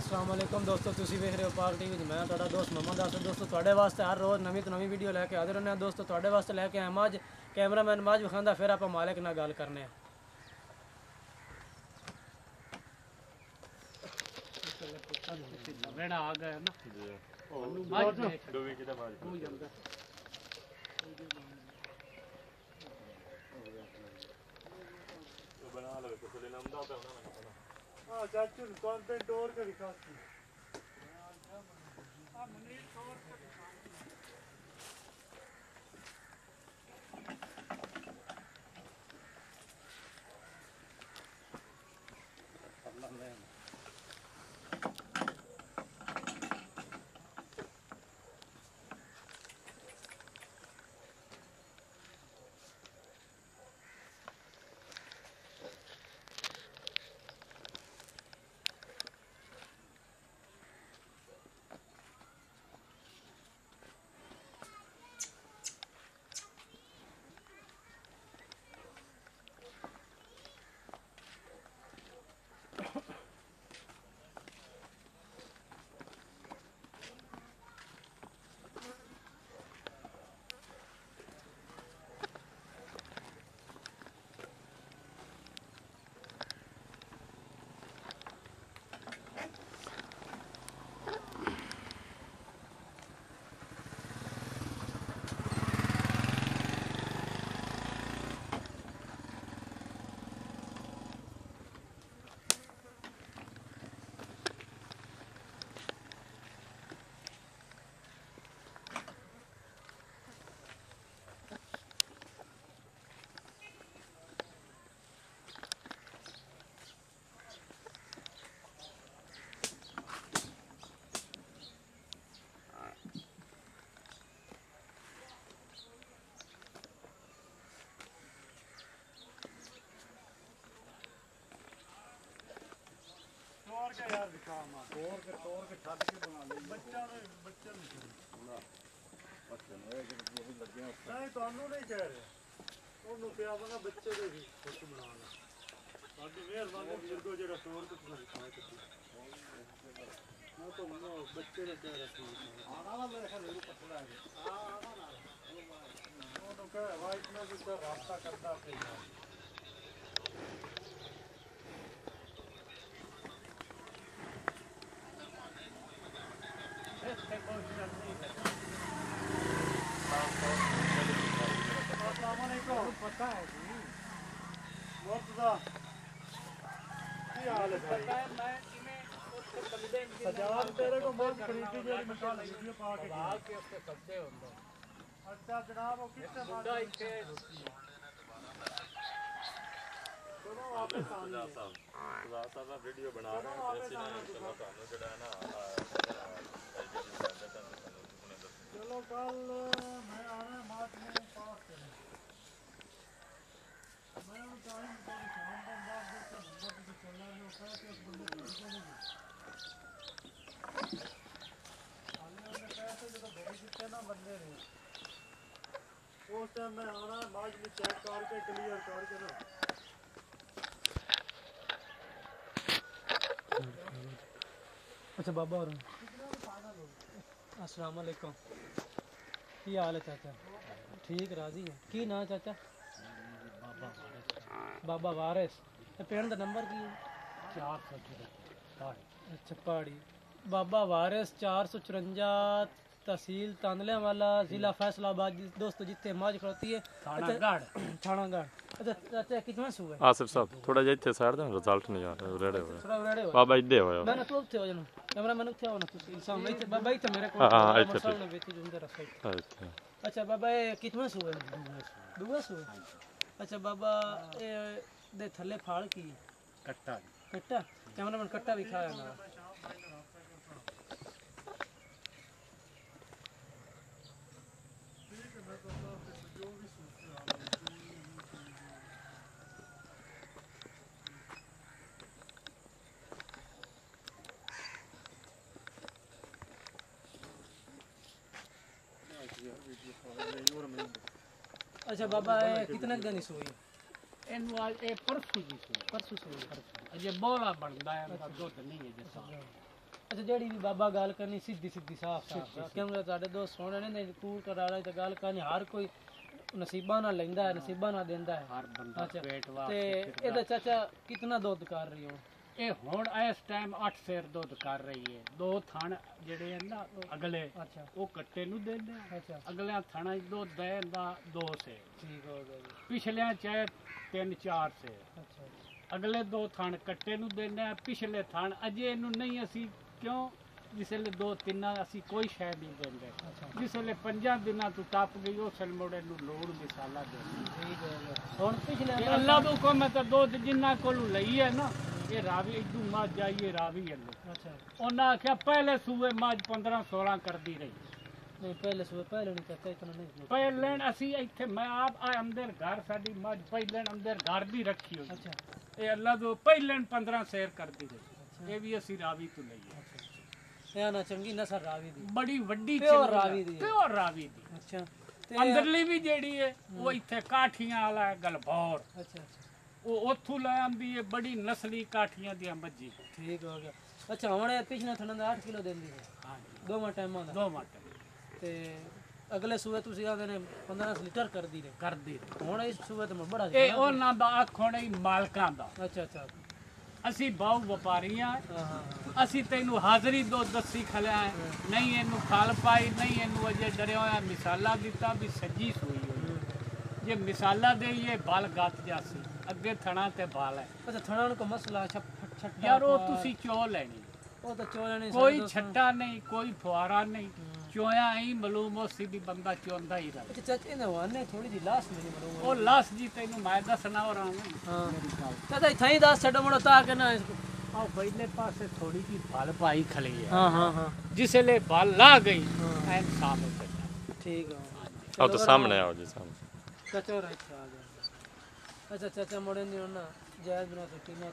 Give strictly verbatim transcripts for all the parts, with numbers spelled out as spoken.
अस्सलाम वालेकुम दोस्तों, ਤੁਸੀਂ ਵੇਖ ਰਹੇ ਹੋ ਪਾਕ ਟੀਵੀ। ਮੈਂ ਤੁਹਾਡਾ ਦੋਸਤ ਮੁਹੰਮਦ ਆਸਫ। ਦੋਸਤੋ ਤੁਹਾਡੇ ਵਾਸਤੇ ਹਰ ਰੋਜ਼ ਨਵੀਂ ਤੋਂ ਨਵੀਂ ਵੀਡੀਓ ਲੈ ਕੇ ਹਾਜ਼ਰ ਹੁੰਦੇ ਹਾਂ। ਦੋਸਤੋ ਤੁਹਾਡੇ ਵਾਸਤੇ ਲੈ ਕੇ ਆਏ ਮਾਝ ਕੈਮਰਾਮੈਨ ਮਾਝ ਵਿਖਾਉਂਦਾ, ਫਿਰ ਆਪਾਂ ਮਾਲਕ ਨਾਲ ਗੱਲ ਕਰਨੇ ਆ। रेड़ा आ गया ना जी माज डोवी की माज हो जाता तो बना लो तो ले लंबा पे होना ना हां चाचू कौन पे डोर के विकास की हां मंगली डोर के अल्लाह ने तोड़ के यार दिखा मां तोड़ के तोड़ के छत के बना ले बच्चा ने बच्चा नहीं ना बच्चे ने जो भी लगे हैं नहीं ਤੁਹਾਨੂੰ ਨਹੀਂ ਕਹਿ ਰਿਹਾ ਉਹਨੂੰ ਕਿਹਾ ਬਣਾ ਬੱਚੇ ਦੇ ਵੀ ਫੋਟੋ ਬਣਾਉਣਾ ਸਾਡੀ ਮਿਹਰਬਾਨੀ ਬਜ਼ੁਰਗੋ ਜਿਹੜਾ ਤੋੜ ਕੇ ਬਣਾ ਦਿੱਤਾ ਮੈਂ ਤਾਂ ਉਹ ਬੱਚੇ ਨੇ ਕਹਿ ਰਿਹਾ ਸੀ ਆਣਾ ਨਾ ਮੇਰੇ ਖਿਆਲ ਨੂੰ ਪਤਾ ਹੈ ਹਾਂ ਆਣਾ ਨਾ ਉਹਨੂੰ ਕਹੇ ਵਾਈਟ ਨਾਲ ਵੀ ਰਾਬਤਾ ਕਰਦਾ ਪਿਆ पता है जी मुर्तजा की हाल है भाई पता है मैं इन्हें उसके बंदे सजाद तेरे को बहुत खरीदी जो निकाल वीडियो पा के भाग के उसके सब्जे होंगे अच्छा जनाब वो कितने मुंडा इथे दोनों आपस सामने साहब खुदा साहब वीडियो बना रहे हैं ऐसे ना चलो ਤੁਹਾਨੂੰ ਜਿਹੜਾ ਹੈ ਨਾ चलो कल मैं आना मार्च में पास करें मैं टाइम पर शाम तक बाद देखता बंदा भी चलना है वो कह के बंदे को नहीं आने वाले पैसे जो तो भेज देते ना बंदे ने उस टाइम मैं आना मार्च में चेक करके क्लियर करके ना अच्छा बाबा और अस्सलाम वालेकुम की हाल है चाचा ठीक राजी है की ना चाचा बाबा बाबा वारिस पेड़ का नंबर की चार सौ चौरासी अच्छा पहाड़ी बाबा वारिस चार सौ चुरंजा तहसील तांदलिया वाला जिला फैसलाबाद दोस्तों जितने माज खड़ोती है थानागढ़ थानागढ़ अच्छा चाचा कितना सु है आसिफ साहब थोड़ा जा इथे साइड दे रिजल्ट नहीं आ रहा रेडे हो बाबा इदे हो मैंने तो उठे हो जाना कैमरा मैंने उठे हो ना तुसी सामने इथे बाबा इथे मेरे को हां इथे सामने बेटी जो अंदर रखा अच्छा अच्छा बाबा ये कितना सु है दुआ सु अच्छा बाबा ए दे थल्ले फाड़ की कट्टा कट्टा कैमरामैन कट्टा भी खाया ना अच्छा बाबा कितने दिन सोई ਇਹਨੂੰ ਆ ਇਹ ਪਰਸੂ ਜੀ ਸੀ परसों सोई ਅਜੇ ਬੋਲਾ ਬਣਦਾ ਹੈ ਦੋ ਦਿਨ ਨਹੀਂ ਹੈ ਜਿਸ चाचा जेड़ी भी बाबा गल करनी सीधी सीधी साफ साफ क्योंकि साडे दोस्त सोने ने कूड़ करा रहे ते गल करनी हर कोई नसीबा ना लेंदा है नसीबा ना देंदा है हर बंदा पेट वास्ते ते एदा चाचा कितना दूध कर रही हो ਇਹ ਹੁਣ ਇਸ ਟਾਈਮ ਅੱਠ ਸੇਰ ਦੁੱਧ ਕਰ ਰਹੀ ਹੈ ਦੋ ਥਣ ਜਿਹੜੇ ਹਨ ਨਾ ਅਗਲੇ ਅੱਛਾ ਉਹ ਕੱਟੇ ਨੂੰ ਦਿੰਦੇ ਆ ਅੱਛਾ ਅਗਲੇ ਥਣਾਂ 'ਚ ਦੁੱਧ ਦੇਣ ਦਾ ਦੋ ਸੇਰ ਠੀਕ ਹੋ ਗਿਆ ਜੀ ਪਿਛਲਿਆਂ ਚ ਤਿੰਨ ਚਾਰ ਸੇਰ ਅੱਛਾ ਅਗਲੇ ਦੋ ਥਣ ਕੱਟੇ ਨੂੰ ਦਿੰਦੇ ਆ ਪਿਛਲੇ ਥਣ ਅਜੇ ਇਹਨੂੰ ਨਹੀਂ ਅਸੀਂ ਕਿਉਂ ਜਿਸਲੇ ਦੋ ਤਿੰਨਾਂ ਅਸੀਂ ਕੋਈ ਸ਼ੈ ਨਹੀਂ ਦਿੰਦੇ ਜਿਸਲੇ ਪੰਜਾਂ ਦਿਨਾਂ ਤੋਂ ਟੱਪ ਗਈ ਉਸ ਮੋੜੇ ਨੂੰ ਲੋੜ ਮਿਸਾਲਾ ਦੇ ਠੀਕ ਹੋ ਗਿਆ ਹੁਣ ਪਿਛਲੇ ਅੱਲਾ ਦਾ ਹੁਕਮ ਹੈ ਤਾਂ ਦੁੱਧ ਜਿੰਨਾ ਕੋਲੋਂ ਲਈ ਹੈ ਨਾ ਇਹ ਰਾਵੀ ਇਦੂ ਮੱਝ ਜਾਈਏ ਰਾਵੀ ਅੱਲੋ ਅੱਛਾ ਉਹਨਾਂ ਆਖਿਆ ਪਹਿਲੇ ਸੂਏ ਮੱਝ ਪੰਦਰਾਂ ਸੋਲਾਂ ਕਰਦੀ ਰਹੀ ਨਹੀਂ ਪਹਿਲੇ ਸੂਏ ਪਹਿਲੇ ਨਹੀਂ ਕਰਤਾ ਇਤਨਾ ਨਹੀਂ ਪਹਿਲੇ ਅਸੀਂ ਇੱਥੇ ਮੈਂ ਆਪ ਆ ਅੰਦਰ ਘਰ ਸਾਡੀ ਮੱਝ ਪਹਿਲੇ ਅੰਦਰ ਘਰ ਦੀ ਰੱਖੀ ਹੋਈ ਅੱਛਾ ਇਹ ਅੱਲਾ ਤੋਂ ਪਹਿਲੇ ਪੰਦਰਾਂ ਸੇਰ ਕਰਦੀ ਰਹੀ ਇਹ ਵੀ ਅਸੀਂ ਰਾਵੀ ਤੋਂ ਲਈ ਹੈ ਇਹ ਨਾ ਚੰਗੀ ਨਸਲ ਰਾਵੀ ਦੀ ਬੜੀ ਵੱਡੀ ਪਿਓਰ ਰਾਵੀ ਦੀ ਪਿਓਰ ਰਾਵੀ ਦੀ ਅੱਛਾ ਅੰਦਰਲੀ ਵੀ ਜਿਹੜੀ ਹੈ ਉਹ ਇੱਥੇ ਕਾਠੀਆਂ ਵਾਲਾ ਗਲਬੌਰ ਅੱਛਾ ਉਹ ਉੱਥੋਂ ਲੈ ਆਂਦੀ ਹੈ ਬੜੀ ਨਸਲੀ ਕਾਠੀਆਂ ਦੀਆਂ ਮੱਝੀ ਠੀਕ ਹੋ ਗਿਆ ਅੱਛਾ ਹੁਣ ਇਹ ਪਿਛਲੇ ਥਣਾ ਦਾ ਅੱਠ ਕਿਲੋ ਦਿੰਦੀ ਹੈ ਹਾਂਜੀ ਦੋਵਾਂ ਟਾਈਮਾਂ ਦਾ ਦੋ ਮੱਟ ਤੇ ਅਗਲੇ ਸੂਏ ਤੁਸੀਂ ਆਦੇ ਨੇ ਪੰਦਰਾਂ ਲੀਟਰ ਕਰਦੀ ਨੇ ਕਰਦੀ ਹੁਣ ਇਸ ਸੂਏ ਤੇ ਬੜਾ ਇਹ ਉਹਨਾਂ ਦਾ ਆਖਣ ਹੀ ਮਾਲਕਾਂ ਦਾ ਅੱਛਾ ਅੱਛਾ ਅਸੀਂ ਬਹੁ ਵਪਾਰੀ ਆ ਹਾਂ ਹਾਂ ਅਸੀਂ ਤੈਨੂੰ ਹਾਜ਼ਰੀ ਦੋ ਦੱਸੀ ਖਲਿਆ ਨਹੀਂ ਇਹਨੂੰ ਖਾਲ ਪਾਈ ਨਹੀਂ ਇਹਨੂੰ ਅਜੇ ਡਰਿਆ ਹੋਇਆ ਮਿਸਾਲਾ ਦਿੱਤਾ ਵੀ ਸੱਜੀ ਸੂਈ ਹੋਈ ਜੇ ਮਿਸਾਲਾ ਦੇਈਏ ਬਲ ਗੱਤ ਜਾਸੀ ਅੱਗੇ ਥਣਾ ਤੇ ਬਾਲ ਹੈ ਅੱਛਾ ਥਣਾ ਨੂੰ ਕੋ ਮਸਲਾ ਛੱਟਾ ਯਾਰ ਉਹ ਤੁਸੀਂ ਚੋ ਲੈਣੀ ਉਹ ਤਾਂ ਚੋਲੇ ਨਹੀਂ ਕੋਈ ਛੱਟਾ ਨਹੀਂ ਕੋਈ ਫੁਆਰਾ ਨਹੀਂ ਚੋਇਆ ਹੀ ਮਲੂਮ ਉਹ ਸਿੱਧੀ ਬੰਦਾ ਚੋਂਦਾ ਹੀ ਰਹੇ ਅੱਛਾ ਚਾਚੇ ਨੇ ਵਾਨੇ ਥੋੜੀ ਜੀ ਲਾਸ ਮੈਨੂੰ ਮਰੂੰਗਾ ਉਹ ਲਾਸ ਜੀ ਤੈਨੂੰ ਮੈਂ ਦੱਸਣਾ ਹੋ ਰਹਾ ਹਾਂ ਚਾਚਾ ਇੱਥੇ ਹੀ ਦੱਸ ਛੱਡੋ ਮੜੋ ਤਾਂ ਕਿ ਨਾ ਆ ਪਹਿਲੇ ਪਾਸੇ ਥੋੜੀ ਜੀ ਬਲ ਪਾਈ ਖਲੀ ਹੈ ਹਾਂ ਹਾਂ ਹਾਂ ਜਿਸਲੇ ਬਲ ਲਾ ਗਈ ਐਨ ਸਾਹਮਣੇ ਚੱਲਣਾ ਠੀਕ ਹੈ ਆਓ ਤਾਂ ਸਾਹਮਣੇ ਆਓ ਜੀ ਸਾਹਮਣੇ ਚਾਚਾ ਰਾ ਇੱਥੇ ਆ ਗਿਆ ਅੱਛਾ ਚਾਚਾ ਮੋੜੇ ਨਹੀਂ ਹੋਣਾ ਜਾਇਜ਼ ਬਣਾ ਕੇ ਕੀਮਤ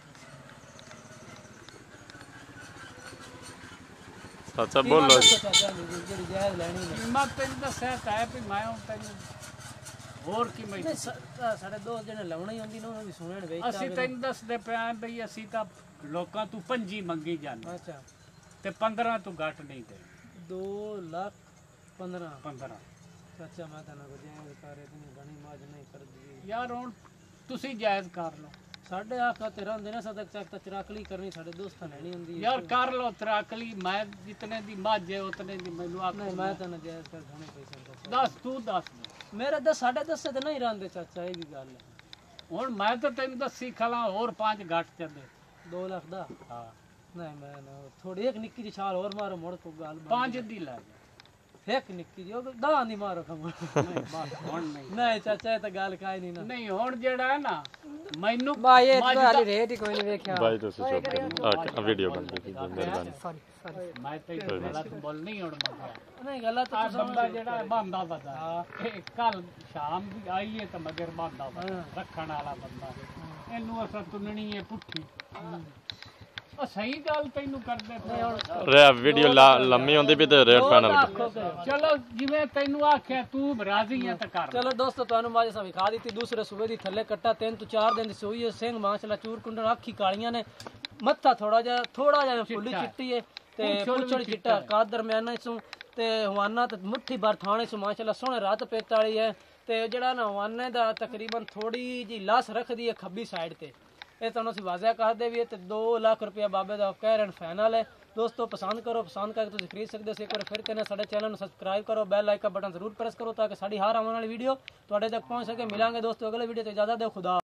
ਚਾਚਾ ਬੋਲੋ ਜੀ ਚਾਚਾ ਜਿਹੜੀ ਜਾਇਜ਼ ਲੈਣੀ ਹੈ ਕੀਮਤ ਤੈਨੂੰ ਦੱਸਿਆ ਤਾਂ ਹੈ ਵੀ ਮੈਂ ਹੁਣ ਤੈਨੂੰ ਹੋਰ ਕੀ ਮੈਂ ਨਹੀਂ, ਸਾ- ਸਾਡੇ ਦੋ ਜਣੇ ਲਾਉਣਾ ਹੀ ਹੁੰਦੀ ਨਾ ਉਹਨਾਂ ਵੀ ਸੁਣਨ ਵੇਚ ਅਸੀਂ ਤੈਨੂੰ ਦੱਸਦੇ ਪਿਆ ਬਈ ਅਸੀਂ ਤਾਂ ਲੋਕਾਂ ਤੋਂ ਪੰਜੀ ਮੰਗੀ ਜਾਂਦੇ ਅੱਛਾ ਤੇ ਪੰਦਰਾਂ ਤੋਂ ਘੱਟ ਨਹੀਂ ਦੇ ਦੋ ਲੱਖ ਪੰਦਰਾਂ ਪੰਦਰਾਂ ਚਾਚਾ ਮੈਂ ਤਾਂ ਨਾ ਕੋ ਜਾਇਜ਼ ਕਰ ਇਤਨੀ ਘਣੀ ਮਾਜ ਨਹੀਂ ਕਰਦੀ ਯਾਰ ਹੁਣ ਤੁਸੀਂ ਜਾਇਜ਼ ਕਰ ਲਓ ਸਾਡੇ ਆਖਾ ਤੇ ਰਹਿੰਦੇ ਨਾ ਸਦਕ ਚੱਕ ਤਾਂ ਚਰਾਕਲੀ ਕਰਨੀ ਸਾਡੇ ਦੋਸਤਾਂ ਲੈਣੀ ਹੁੰਦੀ ਹੈ ਯਾਰ ਕਰ ਲਓ ਤਰਾਕਲੀ ਮੈਂ ਜਿਤਨੇ ਦੀ ਮੱਝ ਹੈ ਉਤਨੇ ਦੀ ਮੈਨੂੰ ਆਖ ਨਹੀਂ ਮੈਂ ਤਾਂ ਨਾ ਜਾਇਜ਼ ਕਰ ਘਣੇ ਪੈਸੇ ਦਾ ਦੱਸ ਤੂੰ ਦੱਸ ਮੇਰੇ ਦਸ ਸਾਡੇ ਦਸ ਤੇ ਨਹੀਂ ਰਹਿੰਦੇ ਚਾਚਾ ਇਹ ਵੀ ਗੱਲ ਹੈ ਹੁਣ ਮੈਂ ਤਾਂ ਤੈਨੂੰ ਦੱਸੀ ਖਲਾ ਹੋਰ ਪੰਜ ਘੱਟ ਚੱਲੇ ਦੋ ਲੱਖ ਦਾ ਹਾਂ ਨਹੀਂ ਮੈਂ ਨਾ ਥੋੜੀ ਇੱਕ ਨਿੱਕੀ ਜਿਹੀ ਛਾਲ ਹੋਰ ਮਾਰੋ ਮੁੜ ਕੋ ਗੱਲ ਬਣ ਪੰਜ ਦੀ ਲੈ ਜਾ ਇੱਕ ਨਿੱਕੀ ਜਿਹੀ ਉਹ ਦਾਂ ਦੀ ਮਾਰੋ ਖਮ ਨਹੀਂ ਬਸ ਹੁਣ ਨਹੀਂ ਨਹੀਂ ਚਾਚਾ ਇਹ ਤਾਂ ਗੱਲ ਕਾਈ ਨਹੀਂ ਨਾ ਨਹੀਂ ਹੁਣ ਜਿਹੜਾ ਹੈ ਨਾ ਮੈਨੂੰ ਬਾਈ ਇਹ ਮੱਝ ਤੁਹਾਡੀ ਰੇਟ ਹੀ ਕੋਈ ਨਹੀਂ ਵੇਖਿਆ ਬਾਈ ਤੁਸੀਂ ਚੁੱਪ ਆ ਵੀਡੀਓ ਬਣਦੀ ਸੀ ਮਿਹਰਬਾਨੀ ਸੌਰੀ ਸੌਰੀ ਮੈਂ ਤੈਨੂੰ ਗਲਤ ਬੋਲ ਨਹੀਂ ਹੁਣ ਮੰਗਿਆ ਨਹੀਂ ਗਲਤ ਆ ਬੰਦਾ ਜਿਹੜਾ ਬੰਦਾ ਬਦਾ ਇਹ ਕੱਲ ਸ਼ਾਮ ਦੀ ਆਈ ਹੈ ਤਾਂ ਮਗਰ ਬੰਦਾ ਰੱਖਣ ਵਾਲਾ ਬੰਦਾ ਇਹਨੂੰ ਅਸਾਂ ਤੁੰਨਣੀ ਹੈ ਪੁੱਠੀ ਉਹ ਸਹੀ ਗੱਲ ਤੈਨੂੰ ਕਰਦੇ ਪਏ। ਰੇ ਵੀਡੀਓ ਲੰਮੀ ਹੁੰਦੀ ਵੀ ਤੇ ਰੇਟ ਪੈਣ ਲੱਗੀ ਚਲੋ ਜਿਵੇਂ ਤੈਨੂੰ ਆਖਿਆ ਤੂੰ ਰਾਜ਼ੀ ਹੈ ਤਾਂ ਕਰ ਚਲੋ ਦੋਸਤੋ ਤੁਹਾਨੂੰ ਮਾਜੇ ਸਾ ਵਿਖਾ ਦਿੱਤੀ ਦੂਸਰੇ ਸੂਬੇ ਦੀ ਥੱਲੇ ਕੱਟਾ ਤਿੰਨ ਤੋਂ ਚਾਰ ਦਿਨ ਦੀ ਸੂਈ ਹੈ ਸਿੰਘ ਮਾਸ਼ਾਅੱਲਾ ਚੂਰ ਕੁੰਡਲ ਅੱਖੀ ਕਾਲੀਆਂ ਨੇ ਮੱਥਾ ਥੋੜਾ ਜਿਹਾ ਥੋੜਾ ਜਿਹਾ ਫੁੱਲੀ ਚਿੱਟੀ ਹੈ ਤੇ ਪੁੱਛੜ ਚਿੱਟਾ ਕਾ ਦਰਮਿਆਨਾ ਸੂ ਤੇ ਹਵਾਨਾ ਤੇ ਮੁੱਠੀ ਭਰ ਥਾਣੇ ਸੂ ਮਾਸ਼ਾਅੱਲਾ ਸੋਹਣੇ ਰਾਤ ਪੇਤ ਵਾਲੀ ਹੈ ਤੇ ਜਿਹੜਾ ਨਾ ਹਵਾਨੇ ਦਾ ਤਕਰੀਬਨ ਥੋੜੀ ਜੀ ਲਾਸ ਰੱਖਦੀ ਹੈ ਖੱਬੀ ਸਾਈਡ ਤੇ ਇਹ ਤੁਹਾਨੂੰ ਅਸੀਂ ਵਾਜ਼ਿਆ ਕਰਦੇ ਵੀ ਤੇ ਦੋ ਲੱਖ ਰੁਪਏ ਬਾਬੇ ਦਾ ਕਹਿ ਰਹੇ ਫਾਈਨਲ ਹੈ ਦੋਸਤੋ ਪਸੰਦ ਕਰੋ ਪਸੰਦ ਕਰਕੇ ਤੁਸੀਂ ਖਰੀਦ ਸਕਦੇ ਹੋ ਇੱਕ ਵਾਰ ਫਿਰ ਕਹਿੰਦੇ ਸਾਡੇ ਚੈਨਲ ਨੂੰ ਸਬਸਕ੍ਰਾਈਬ ਕਰੋ ਬੈਲ ਆਈਕਨ ਬਟਨ ਜ਼ਰੂਰ ਪ੍ਰੈਸ ਕਰੋ ਤਾਂ ਕਿ ਸਾਡੀ ਹਰ ਆਉਣ ਵਾਲੀ ਵੀਡੀਓ ਤੁਹਾਡੇ ਤੱਕ ਪਹੁੰਚ ਸਕੇ ਮਿਲਾਂਗੇ ਦੋਸਤੋ ਅਗਲੇ ਵੀਡੀਓ ਤੇ ਇਜਾਜ਼ਤ ਦਿਓ ਖੁਦਾ